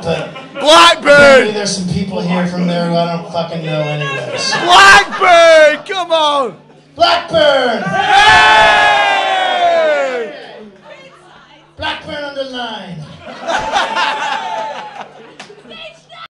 but Blackburn! maybe there's some people here from there who I don't fucking know anyways. Blackburn! Come on! Blackburn! Hey! Blackburn under Lyne.